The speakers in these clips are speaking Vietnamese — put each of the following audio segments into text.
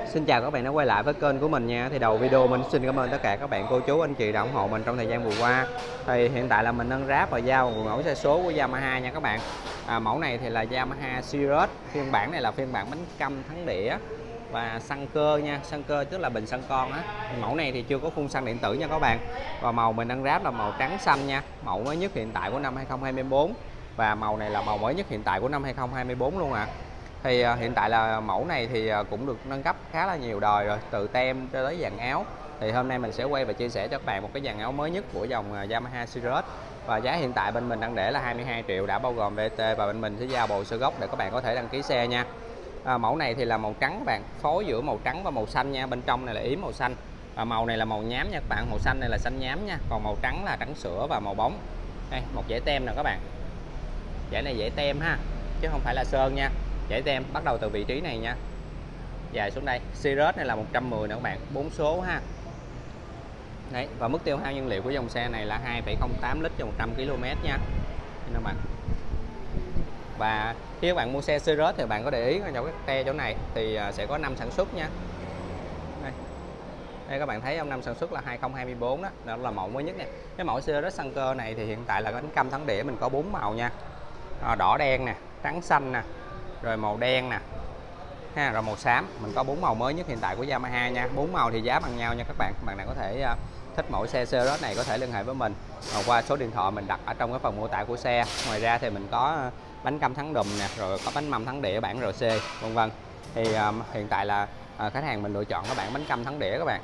Xin chào các bạn đã quay lại với kênh của mình nha. Thì đầu video mình xin cảm ơn tất cả các bạn cô chú anh chị đã ủng hộ mình trong thời gian vừa qua. Thì hiện tại là mình đang ráp và giao mẫu xe số của Yamaha nha các bạn. Mẫu này thì là Yamaha Sirius, phiên bản này là phiên bản bánh căm thắng đĩa và xăng cơ nha, xăng cơ tức là bình xăng con á. Mẫu này thì chưa có phun xăng điện tử nha các bạn. Và màu mình đang ráp là màu trắng xanh nha, mẫu mới nhất hiện tại của năm 2024 và màu này là màu mới nhất hiện tại của năm 2024 luôn ạ. Thì hiện tại là mẫu này thì cũng được nâng cấp khá là nhiều đời rồi, từ tem cho tới dàn áo. Thì hôm nay mình sẽ quay và chia sẻ cho các bạn một cái dàn áo mới nhất của dòng Yamaha Sirius. Và giá hiện tại bên mình đang để là 22 triệu đã bao gồm VAT, và bên mình sẽ giao bộ sơ gốc để các bạn có thể đăng ký xe nha. Mẫu này thì là màu trắng các bạn, phối giữa màu trắng và màu xanh nha, bên trong này là yếm màu xanh. Màu này là màu nhám nha các bạn, màu xanh này là xanh nhám nha, còn màu trắng là trắng sữa và màu bóng. Đây, một dãy tem nè các bạn. Dãy này dãy tem ha, chứ không phải là sơn nha. Dãy tem bắt đầu từ vị trí này nha, dài xuống đây. Sirius này là 110 nè các bạn, 4 số ha. Đấy, và mức tiêu hao nhiên liệu của dòng xe này là 2,08 lít cho 100 km nha các bạn. Và khi các bạn mua xe Sirius thì bạn có để ý trong cái te chỗ này thì sẽ có năm sản xuất nha. Đây các bạn thấy không, năm sản xuất là 2024 đó, đó là mẫu mới nhất nha. Cái mẫu Sirius xăng cơ này thì hiện tại là bánh căm thắng đĩa mình có 4 màu nha. Đỏ đen nè, trắng xanh nè, rồi màu đen nè ha, rồi màu xám. Mình có 4 màu mới nhất hiện tại của Yamaha nha. 4 màu thì giá bằng nhau nha các bạn. Bạn nào có thể thích mẫu xe Sirius này có thể liên hệ với mình qua số điện thoại mình đặt ở trong cái phần mô tả của xe. Ngoài ra thì mình có bánh căm thắng đùm nè, rồi có bánh mâm thắng đĩa bản RC vân vân. Thì hiện tại là khách hàng mình lựa chọn cái bản bánh căm thắng đĩa các bạn.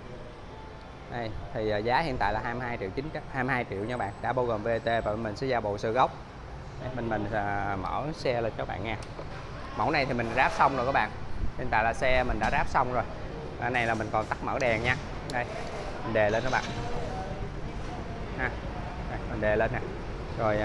Đây thì giá hiện tại là 22 triệu nha bạn, đã bao gồm VAT, và mình sẽ giao bộ sơ gốc. Đây, mình mở xe lên cho bạn nha. Mẫu này thì mình ráp xong rồi các bạn. Hiện tại là xe mình đã ráp xong rồi. Này là mình còn tắt mở đèn nha. Đây, mình đề lên các bạn. Ha. Đây, mình đề lên nè. Rồi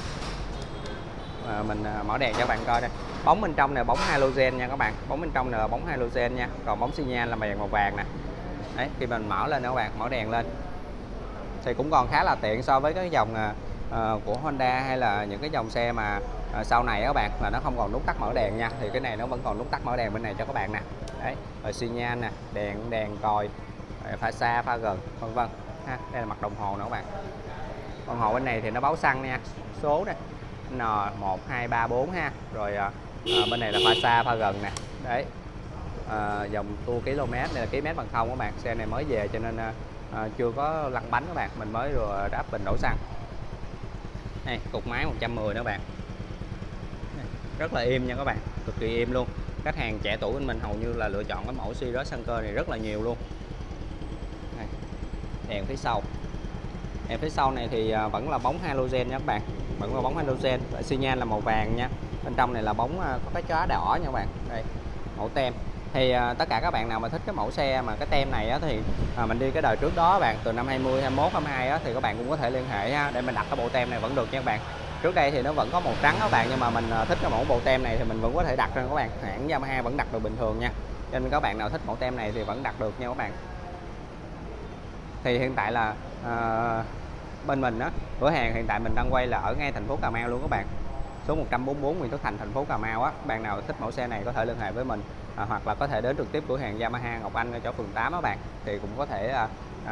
mình mở đèn cho các bạn coi đây. Bóng bên trong này bóng halogen nha các bạn. Bóng bên trong này là bóng halogen nha. Còn bóng xi nhan là màu vàng nè. Đấy, khi mình mở lên các bạn, mở đèn lên thì cũng còn khá là tiện so với cái dòng của Honda hay là những cái dòng xe mà sau này các bạn, là nó không còn nút tắt mở đèn nha. Thì cái này nó vẫn còn nút tắt mở đèn bên này cho các bạn nè. Đấy, rồi xi nhan nè, đèn còi, pha xa, pha gần vân vân ha. Đây là mặt đồng hồ nữa các bạn. Đồng hồ bên này thì nó báo xăng nha, số nè, N1234 ha. Rồi bên này là pha xa, pha gần nè. Đấy, dòng tua km này là km bằng không các bạn. Xe này mới về cho nên chưa có lăn bánh các bạn, mình mới vừa ráp bình đổ xăng. Đây, cục máy 110 đó các bạn. Rất là êm nha các bạn, cực kỳ êm luôn. Khách hàng trẻ tuổi bên mình hầu như là lựa chọn cái mẫu Sirius xăng cơ này rất là nhiều luôn. Đây, đèn phía sau. Đèn phía sau này thì vẫn là bóng halogen nha các bạn, vẫn là bóng halogen. Và xi nhan là màu vàng nha. Bên trong này là bóng có cái chóa đỏ nha các bạn. Đây, mẫu tem. Thì tất cả các bạn nào mà thích cái mẫu xe mà cái tem này á, thì mình đi cái đời trước đó bạn, từ năm 20, 21, 22 á, thì các bạn cũng có thể liên hệ ha, để mình đặt cái bộ tem này vẫn được nha các bạn. Trước đây thì nó vẫn có màu trắng các bạn, nhưng mà mình thích cái mẫu bộ tem này thì mình vẫn có thể đặt cho các bạn. Hãng Yamaha vẫn đặt được bình thường nha, cho nên các bạn nào thích mẫu tem này thì vẫn đặt được nha các bạn. Thì hiện tại là bên mình á, cửa hàng hiện tại mình đang quay là ở ngay thành phố Cà Mau luôn các bạn. Số 144 Nguyễn Tất Thành, thành phố Cà Mau á. Bạn nào thích mẫu xe này có thể liên hệ với mình, hoặc là có thể đến trực tiếp cửa hàng Yamaha Ngọc Anh ở chỗ phường 8 á bạn. Thì cũng có thể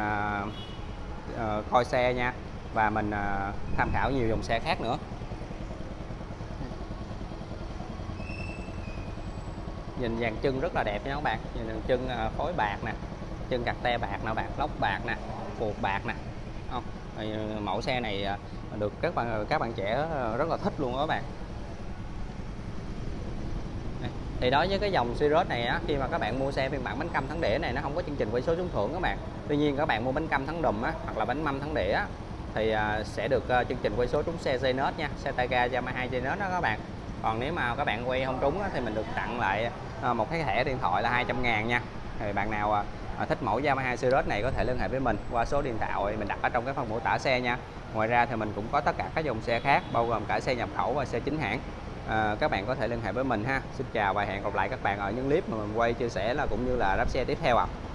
coi xe nha, và mình tham khảo nhiều dòng xe khác nữa. Nhìn dàn chân rất là đẹp nha các bạn. Nhìn dàn chân phối bạc nè, chân cặt te bạc nè bạn, lốc bạc nè, phuộc bạc nè. Không, mẫu xe này được các bạn trẻ rất là thích luôn đó các bạn. Thì đối với cái dòng Sirius này á, khi mà các bạn mua xe phiên bản bánh căm thắng đĩa này, nó không có chương trình quay số trúng thưởng các bạn. Tuy nhiên các bạn mua bánh căm thắng đùm á, hoặc là bánh mâm thắng đĩa á, thì sẽ được chương trình quay số trúng xe Zenith nha, xe tay ga Yamaha Zenith đó các bạn. Còn nếu mà các bạn quay không trúng á, thì mình được tặng lại một cái thẻ điện thoại là 200.000 nha. Thì bạn nào thích mẫu Yamaha Sirius này có thể liên hệ với mình qua số điện thoại mình đặt ở trong cái phần mô tả xe nha. Ngoài ra thì mình cũng có tất cả các dòng xe khác, bao gồm cả xe nhập khẩu và xe chính hãng. Các bạn có thể liên hệ với mình ha. Xin chào và hẹn gặp lại các bạn ở những clip mà mình quay chia sẻ là cũng như là ráp xe tiếp theo ạ.